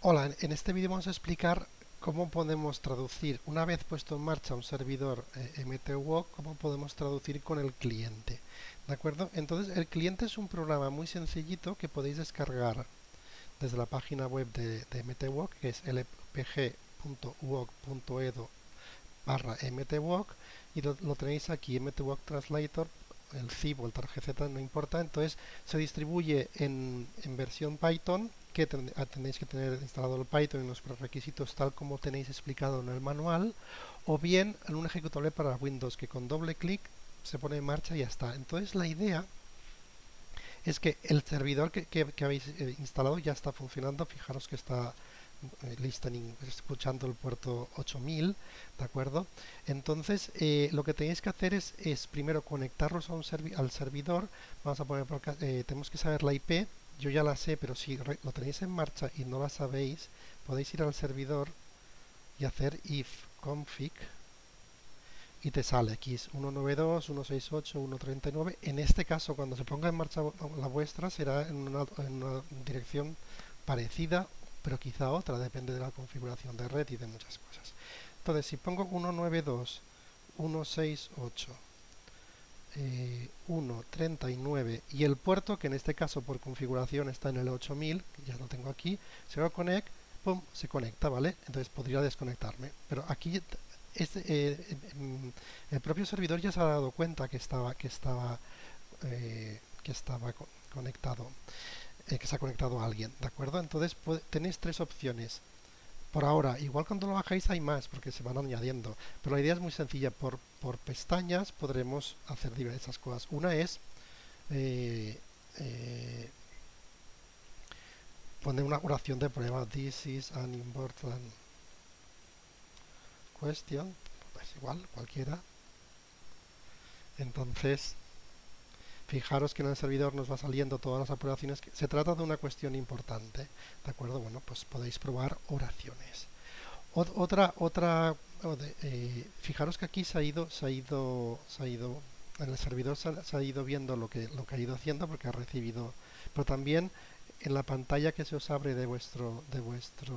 Hola, en este vídeo vamos a explicar cómo podemos traducir, una vez puesto en marcha un servidor MTWOC, cómo podemos traducir con el cliente. ¿De acuerdo? Entonces, el cliente es un programa muy sencillito que podéis descargar desde la página web de MTWOC, que es lpg.uoc.edu/mtwok, y lo tenéis aquí, MTWOC Translator, el zip o el tarjeta no importa. Entonces se distribuye en versión Python, que tenéis que tener instalado el Python y los prerequisitos tal como tenéis explicado en el manual, o bien en un ejecutable para Windows que con doble clic se pone en marcha y ya está. Entonces la idea es que el servidor que habéis instalado ya está funcionando. Fijaros que está listening, escuchando el puerto 8000, ¿de acuerdo? Entonces, lo que tenéis que hacer es primero conectarlos a al servidor. Vamos a poner tenemos que saber la IP. Yo ya la sé, pero si lo tenéis en marcha y no la sabéis, podéis ir al servidor y hacer if config y te sale aquí es 192.168.139. En este caso, cuando se ponga en marcha la vuestra, será en una dirección parecida, pero quizá otra, depende de la configuración de red y de muchas cosas. Entonces, si pongo 192.168, 139 y el puerto, que en este caso por configuración está en el 8000, que ya lo tengo aquí, se va a connect, pum, se conecta, ¿vale? Entonces podría desconectarme, pero aquí el propio servidor ya se ha dado cuenta que estaba conectado, que se ha conectado a alguien, ¿de acuerdo? Entonces tenéis tres opciones. Por ahora, igual cuando lo bajáis hay más porque se van añadiendo, pero la idea es muy sencilla. Por pestañas podremos hacer diversas cosas. Una es eh, eh, poner una oración de prueba. This is an important question. Pues igual, cualquiera. Entonces, fijaros que en el servidor nos va saliendo todas las operaciones. Se trata de una cuestión importante, ¿de acuerdo? Bueno, pues podéis probar oraciones. Fijaros que aquí en el servidor se ha ido viendo lo que ha ido haciendo porque ha recibido, pero también en la pantalla que se os abre de vuestro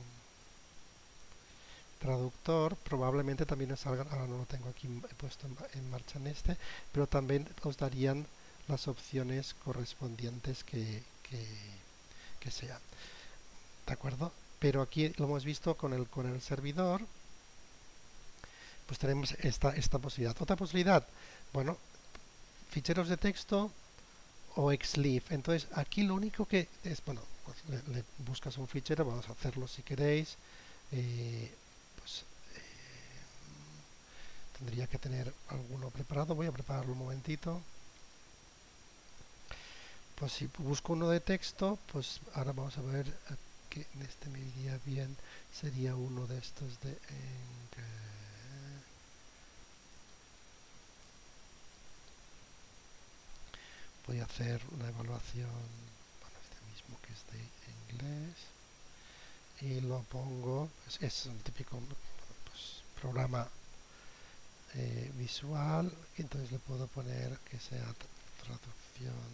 traductor probablemente también os salgan, ahora no lo tengo aquí puesto en marcha en este, pero también os darían las opciones correspondientes que sean, ¿de acuerdo? Pero aquí lo hemos visto con el servidor, pues tenemos esta posibilidad. Otra posibilidad, bueno, ficheros de texto o xlib. Entonces aquí lo único que es, bueno, pues le buscas un fichero, vamos a hacerlo si queréis. Pues tendría que tener alguno preparado, voy a prepararlo un momentito. Pues si busco uno de texto, pues ahora vamos a ver que en este me iría bien, sería uno de estos de voy a hacer una evaluación, bueno, este mismo que es de inglés, y lo pongo, es un típico pues, programa visual, y entonces le puedo poner que sea traducción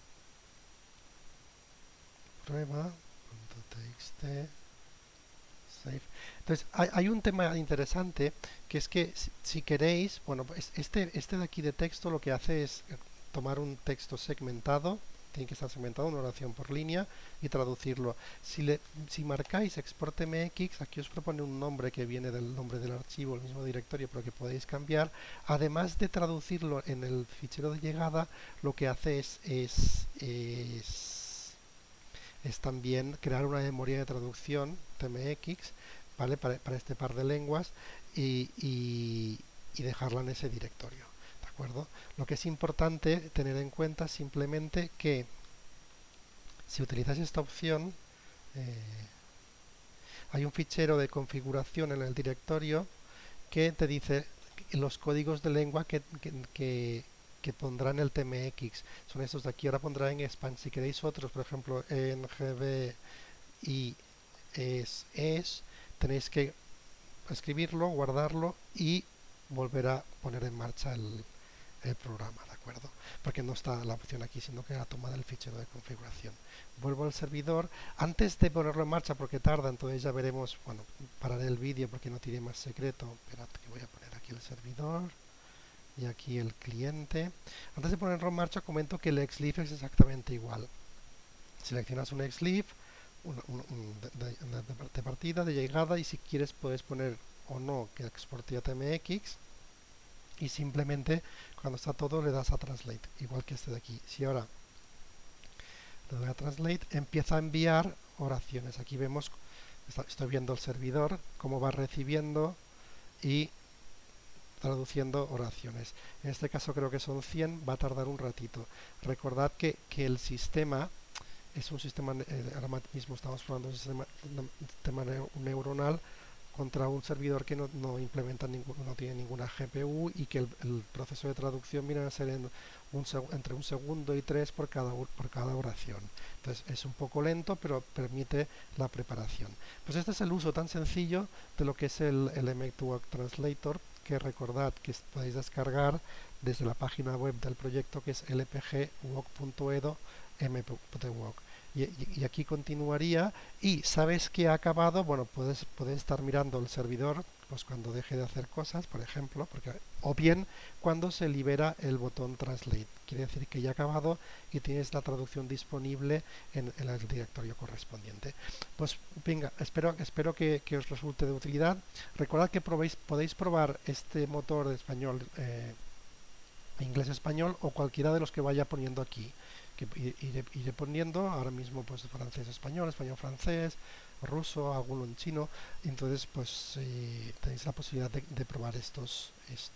prueba.txt save. Entonces hay un tema interesante, que es que si queréis, bueno, pues este de aquí de texto lo que hace es tomar un texto segmentado, tiene que estar segmentado, una oración por línea, y traducirlo. Si marcáis export mx, aquí os propone un nombre que viene del nombre del archivo, el mismo directorio, pero que podéis cambiar. Además de traducirlo en el fichero de llegada, lo que hace es también crear una memoria de traducción tmx, ¿vale? Para este par de lenguas y dejarla en ese directorio, ¿de acuerdo? Lo que es importante tener en cuenta simplemente que si utilizáis esta opción, eh, hay un fichero de configuración en el directorio que te dice los códigos de lengua que pondrá en el tmx. Son estos de aquí. Ahora pondrá en span. Si queréis otros, por ejemplo, en gb y tenéis que escribirlo, guardarlo y volver a poner en marcha el programa, ¿de acuerdo? acuerdo, porque no está la opción aquí, sino que la toma del fichero de configuración. Vuelvo al servidor, antes de ponerlo en marcha porque tarda, entonces ya veremos, bueno, pararé el vídeo porque no tiene más secreto. Esperad que voy a poner aquí el servidor y aquí el cliente. Antes de ponerlo en marcha comento que el xlib es exactamente igual. Seleccionas un xlib de partida, de llegada, y si quieres puedes poner o no que exporte a tmx, y simplemente cuando está todo le das a translate, igual que este de aquí. Si ahora le doy a translate, empieza a enviar oraciones. Aquí vemos, estoy viendo el servidor cómo va recibiendo y traduciendo oraciones. En este caso creo que son 100, va a tardar un ratito. Recordad que el sistema es un sistema, ahora mismo estamos probando un sistema neuronal contra un servidor que no implementa no tiene ninguna GPU, y que el proceso de traducción viene a ser entre un segundo y 3 por cada oración. Entonces es un poco lento, pero permite la preparación. Pues este es el uso tan sencillo de lo que es el M2Work Translator, que recordad que podéis descargar desde la página web del proyecto, que es lpgwalk.edo m.walk. Y aquí continuaría, y sabes que ha acabado, bueno, puedes estar mirando el servidor pues cuando deje de hacer cosas, por ejemplo, o bien cuando se libera el botón Translate. Quiere decir que ya ha acabado y tienes la traducción disponible en el directorio correspondiente. Pues venga, espero que os resulte de utilidad. Recordad que podéis probar este motor de español, inglés-español, o cualquiera de los que vaya poniendo aquí, que iré poniendo ahora mismo, pues francés-español, español-francés, ruso, alguno en chino. Entonces pues tenéis la posibilidad de probar estos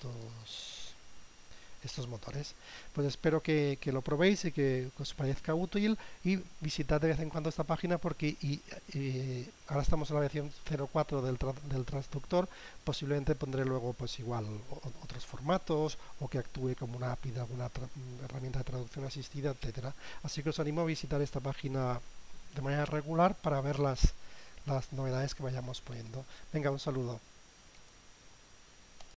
motores. Pues espero que lo probéis y que os parezca útil, y visitad de vez en cuando esta página, porque ahora estamos en la versión 04 del transductor. Posiblemente pondré luego pues igual otros formatos, o que actúe como una API de alguna herramienta de traducción asistida, etcétera. Así que os animo a visitar esta página de manera regular para ver las novedades que vayamos poniendo. Venga, un saludo.